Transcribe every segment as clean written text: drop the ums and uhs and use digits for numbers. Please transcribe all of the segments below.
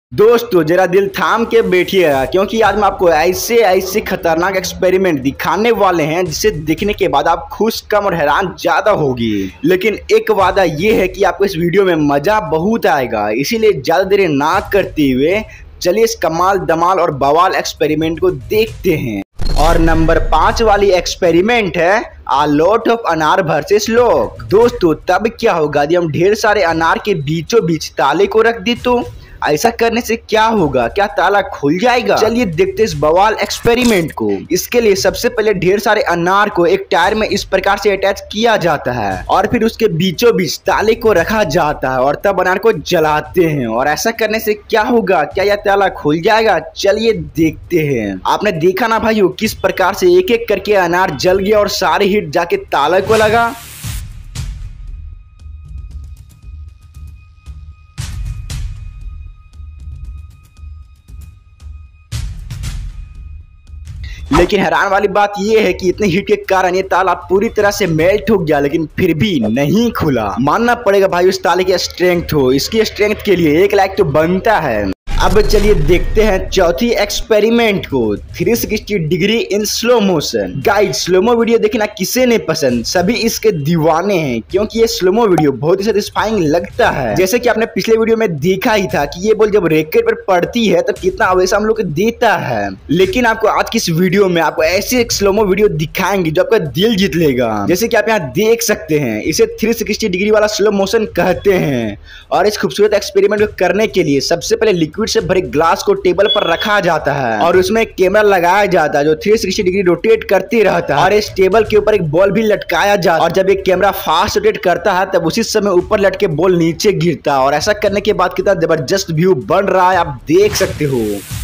दोस्तों जरा दिल थाम के बैठिएगा क्योंकि आज हम आपको ऐसे ऐसे खतरनाक एक्सपेरिमेंट दिखाने वाले हैं जिसे देखने के बाद आप खुश कम और हैरान ज्यादा होगी। लेकिन एक वादा ये है कि आपको इस वीडियो में मजा बहुत आएगा, इसीलिए ज्यादा देर ना करते हुए चलिए इस कमाल धमाल और बवाल एक्सपेरिमेंट को देखते हैं। और नंबर 5 वाली एक्सपेरिमेंट है आ लॉट ऑफ अनार वर्सेस लॉक। दोस्तों तब क्या होगा यदि हम ढेर सारे अनार के बीचों बीच ताले को रख दी तो ऐसा करने से क्या होगा, क्या ताला खुल जाएगा? चलिए देखते इस बवाल एक्सपेरिमेंट को। इसके लिए सबसे पहले ढेर सारे अनार को एक टायर में इस प्रकार से अटैच किया जाता है और फिर उसके बीचों बीच ताले को रखा जाता है और तब अनार को जलाते हैं। और ऐसा करने से क्या होगा, क्या यह ताला खुल जाएगा? चलिए देखते हैं। आपने देखा ना भाइयों किस प्रकार से एक एक करके अनार जल गया और सारे हीट जाके ताले को लगा। लेकिन हैरान वाली बात यह है कि इतने हीट के कारण ये ताला पूरी तरह से मेल्ट हो गया, लेकिन फिर भी नहीं खुला। मानना पड़ेगा भाई उस ताले की स्ट्रेंथ हो, इसकी स्ट्रेंथ के लिए 1 लाख तो बनता है। अब चलिए देखते हैं चौथी एक्सपेरिमेंट को, 360 degree in slow motion. Guys slomo video देखना किसे नहीं पसंद, सभी इसके दीवाने हैं क्योंकि ये स्लोमो वीडियो बहुत ही सेटिस्फाइंग लगता है। जैसे कि आपने पिछले वीडियो में देखा ही था कि ये बॉल जब रैकेट पर पड़ती है तब कितना आवेश हम लोग को देता है। लेकिन आपको आज की इस वीडियो में आपको ऐसे एक स्लोमो वीडियो दिखाएंगे जो आपका दिल जीत लेगा। जैसे कि आप यहाँ देख सकते हैं, इसे 360 डिग्री वाला स्लो मोशन कहते हैं। और इस खूबसूरत एक्सपेरिमेंट को करने के लिए सबसे पहले लिक्विड से भरे ग्लास को टेबल पर रखा जाता है और उसमें एक कैमरा लगाया जाता है जो 360 डिग्री रोटेट करती रहता है और इस टेबल के ऊपर एक बॉल भी लटकाया जाता है। और जब एक कैमरा फास्ट रोटेट करता है तब उसी समय ऊपर लटके बॉल नीचे गिरता है। और ऐसा करने के बाद कितना जबरदस्त व्यू बन रहा है आप देख सकते हो।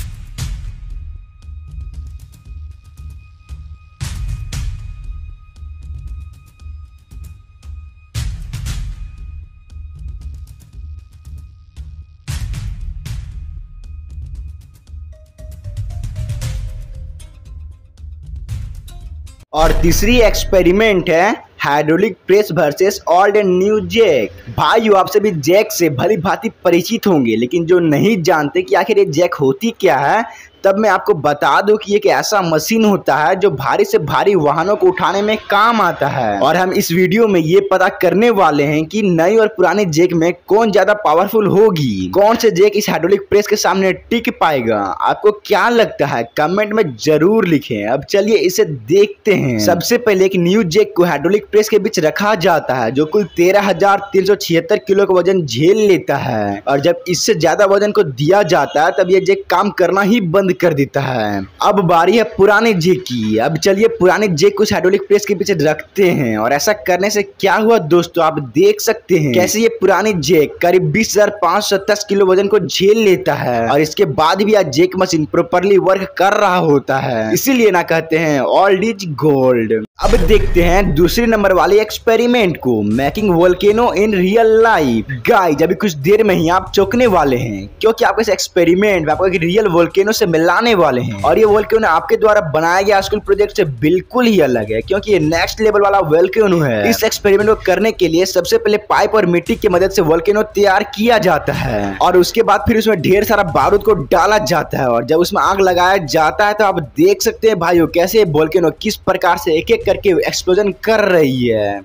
और तीसरी एक्सपेरिमेंट है hydraulic press versus old and new jack. भाइयों आप सभी जैक से भली भांति परिचित होंगे, लेकिन जो नहीं जानते कि आखिर ये जैक होती क्या है, तब मैं आपको बता दूं कि एक ऐसा मशीन होता है जो भारी से भारी वाहनों को उठाने में काम आता है। और हम इस वीडियो में ये पता करने वाले हैं कि नई और पुराने जैक में कौन ज्यादा पावरफुल होगी, कौन से जैक इस हाइड्रोलिक प्रेस के सामने टिक पाएगा। आपको क्या लगता है कमेंट में जरूर लिखें। अब चलिए इसे देखते हैं। सबसे पहले एक न्यू जैक को हाइड्रोलिक प्रेस के बीच रखा जाता है जो कुल 13,376 किलो का वजन झेल लेता है। और जब इससे ज्यादा वजन को दिया जाता है तब यह जैक काम करना ही बंद कर देता है। अब बारी है पुराने जैक की। अब चलिए पुराने जैक को हाइड्रोलिक प्रेस के पीछे रखते हैं और ऐसा करने से क्या हुआ दोस्तों आप देख सकते हैं कैसे ये पुराने जैक करीब 20,510 किलो वजन को झेल लेता है। और इसके बाद भी यह जैक मशीन प्रॉपर्ली वर्क कर रहा होता है, इसीलिए ना कहते हैं ओल्ड इज गोल्ड। अब देखते हैं दूसरे नंबर वाले एक्सपेरिमेंट को, making volcano in real life. Guys अभी कुछ देर में ही आप चौंकने वाले हैं क्योंकि आपको इस एक्सपेरिमेंट में आपको एक रियल वोल्केनो से मिलाने वाले हैं। और ये वोल्केनो आपके द्वारा बनाया गया स्कूल प्रोजेक्ट से बिल्कुल ही अलग है क्योंकि ये नेक्स्ट लेवल वाला वोल्केनो है। इस एक्सपेरिमेंट को करने के लिए सबसे पहले पाइप और मिट्टी की मदद से वोल्केनो तैयार किया जाता है और उसके बाद फिर उसमें ढेर सारा बारूद को डाला जाता है। और जब उसमें आग लगाया जाता है तो आप देख सकते हैं भाइयों कैसे वोल्केनो किस प्रकार से एक एक करके एक्सप्लोजन कर रही है।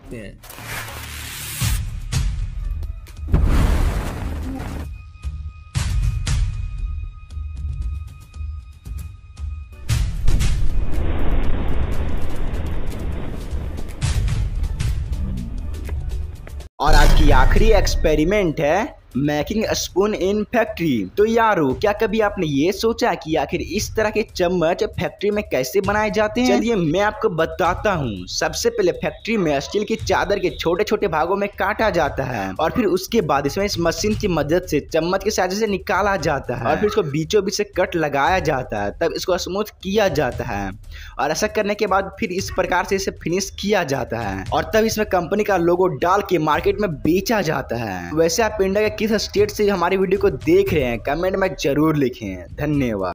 और आज की आखिरी एक्सपेरिमेंट है मेकिंग स्पून इन फैक्ट्री। तो यारो क्या कभी आपने ये सोचा कि आखिर इस तरह के चम्मच फैक्ट्री में कैसे बनाए जाते हैं? चलिए मैं आपको बताता हूँ। सबसे पहले फैक्ट्री में स्टील की चादर के छोटे छोटे भागों में काटा जाता है और फिर उसके बाद इसमें इस मशीन की मदद से चम्मच के साहाय्य से निकाला जाता है और फिर इसको बीचों बीच से कट लगाया जाता है, तब इसको स्मूथ किया जाता है। और ऐसा करने के बाद फिर इस प्रकार से इसे फिनिश किया जाता है और तब इसमें कंपनी का लोगो डाल के मार्केट में बेचा जाता है। वैसे आप इंडिया के किस स्टेट से हमारी वीडियो को देख रहे हैं कमेंट में जरूर लिखें। धन्यवाद।